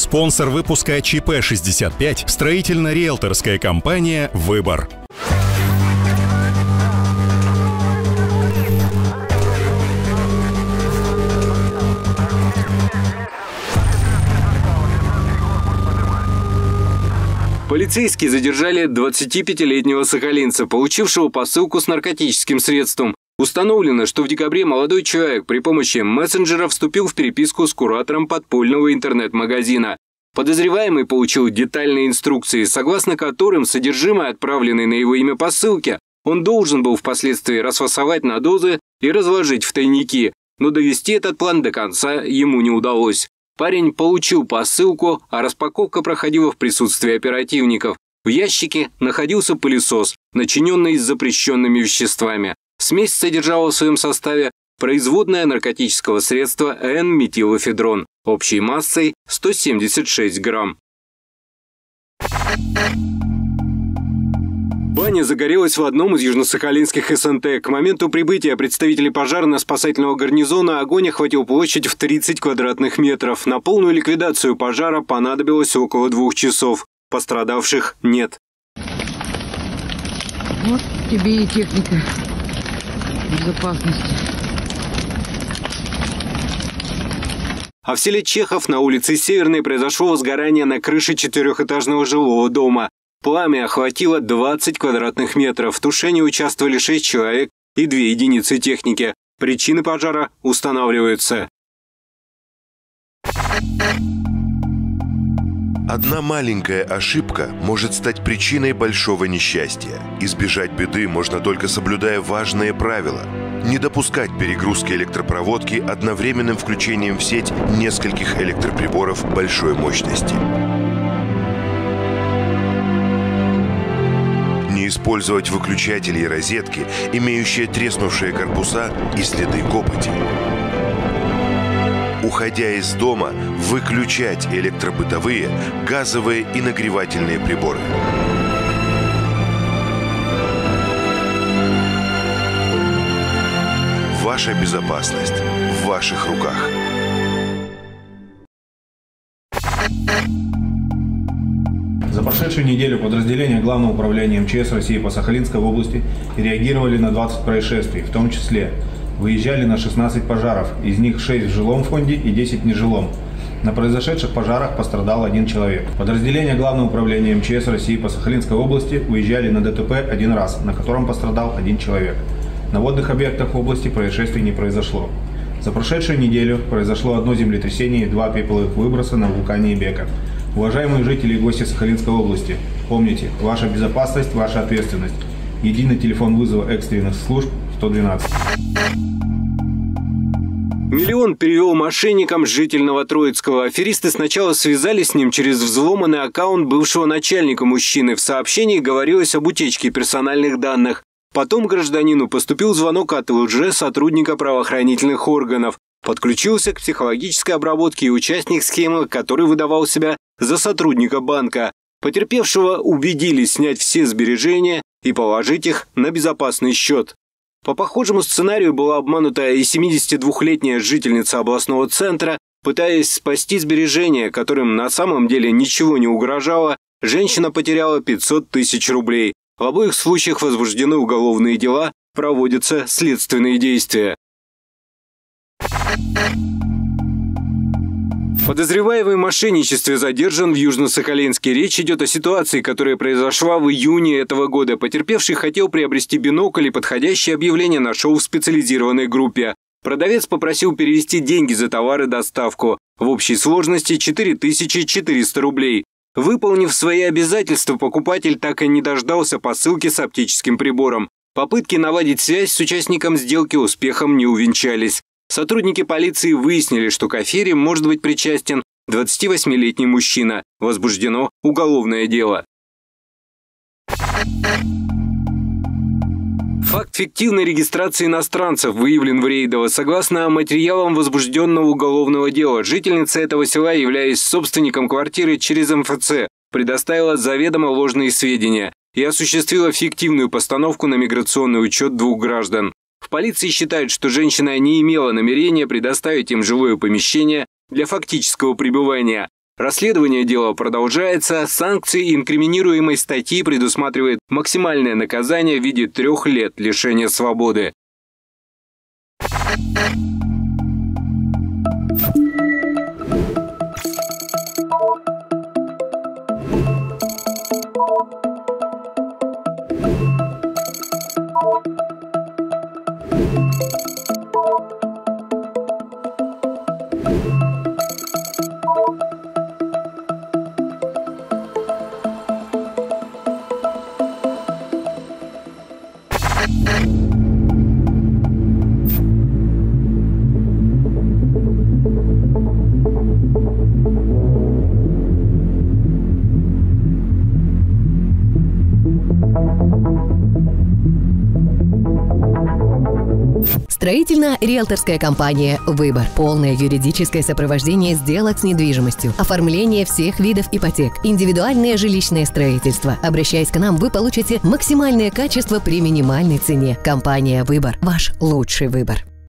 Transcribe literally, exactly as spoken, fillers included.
Спонсор выпуска ЧП шестьдесят пять. Строительно-риэлторская компания «Выбор». Полицейские задержали двадцатипятилетнего сахалинца, получившего посылку с наркотическим средством. Установлено, что в декабре молодой человек при помощи мессенджера вступил в переписку с куратором подпольного интернет-магазина. Подозреваемый получил детальные инструкции, согласно которым содержимое, отправленное на его имя посылки, он должен был впоследствии расфасовать на дозы и разложить в тайники, но довести этот план до конца ему не удалось. Парень получил посылку, а распаковка проходила в присутствии оперативников. В ящике находился пылесос, начиненный запрещенными веществами. Смесь содержала в своем составе производное наркотического средства Н-метилэфедрон общей массой сто семьдесят шесть грамм. Баня загорелась в одном из южно-сахалинских эс эн тэ. К моменту прибытия представителей пожарно-спасательного гарнизона огонь охватил площадь в тридцать квадратных метров. На полную ликвидацию пожара понадобилось около двух часов. Пострадавших нет. Вот тебе и техника безопасности. А в селе Чехов на улице Северной произошло возгорание на крыше четырехэтажного жилого дома. Пламя охватило двадцать квадратных метров. В тушении участвовали шесть человек и две единицы техники. Причины пожара устанавливаются. Одна маленькая ошибка может стать причиной большого несчастья. Избежать беды можно только соблюдая важные правила. Не допускать перегрузки электропроводки одновременным включением в сеть нескольких электроприборов большой мощности. Не использовать выключатели и розетки, имеющие треснувшие корпуса и следы копоти. Уходя из дома, выключать электробытовые, газовые и нагревательные приборы. Ваша безопасность в ваших руках. За прошедшую неделю подразделения Главного управления эм че эс России по Сахалинской области реагировали на двадцать происшествий, в том числе выезжали на шестнадцать пожаров, из них шесть в жилом фонде и десять в нежилом. На произошедших пожарах пострадал один человек. Подразделения Главного управления эм че эс России по Сахалинской области уезжали на дэ тэ пэ один раз, на котором пострадал один человек. На водных объектах области происшествий не произошло. За прошедшую неделю произошло одно землетрясение и два пепловых выброса на вулкане Ибека. Уважаемые жители и гости Сахалинской области, помните, ваша безопасность – ваша ответственность. Единый телефон вызова экстренных служб сто двенадцать. Миллион перевел мошенникам житель Новотроицкого. Аферисты сначала связались с ним через взломанный аккаунт бывшего начальника мужчины. В сообщении говорилось об утечке персональных данных. Потом гражданину поступил звонок от лже-сотрудника правоохранительных органов. Подключился к психологической обработке и участник схемы, который выдавал себя за сотрудника банка. Потерпевшего убедили снять все сбережения и положить их на безопасный счет. По похожему сценарию была обманута и семидесятидвухлетняя жительница областного центра. Пытаясь спасти сбережения, которым на самом деле ничего не угрожало, женщина потеряла пятьсот тысяч рублей. В обоих случаях возбуждены уголовные дела, проводятся следственные действия. Подозреваемый в мошенничестве задержан в Южно-Сахалинске. Речь идет о ситуации, которая произошла в июне этого года. Потерпевший хотел приобрести бинокль и подходящее объявление нашел в специализированной группе. Продавец попросил перевести деньги за товар и доставку. В общей сложности четыре тысячи четыреста рублей. Выполнив свои обязательства, покупатель так и не дождался посылки с оптическим прибором. Попытки наладить связь с участником сделки успехом не увенчались. Сотрудники полиции выяснили, что к афере может быть причастен двадцативосьмилетний мужчина. Возбуждено уголовное дело. Факт фиктивной регистрации иностранцев выявлен в Рейдово. Согласно материалам возбужденного уголовного дела, жительница этого села, являясь собственником квартиры через эм эф цэ, предоставила заведомо ложные сведения и осуществила фиктивную постановку на миграционный учет двух граждан. В полиции считают, что женщина не имела намерения предоставить им жилое помещение для фактического пребывания. Расследование дела продолжается. Санкции инкриминируемой статьи предусматривает максимальное наказание в виде трех лет лишения свободы. Строительно-риэлторская компания «Выбор». Полное юридическое сопровождение сделок с недвижимостью, оформление всех видов ипотек, индивидуальное жилищное строительство. Обращаясь к нам, вы получите максимальное качество при минимальной цене. Компания «Выбор» – ваш лучший выбор.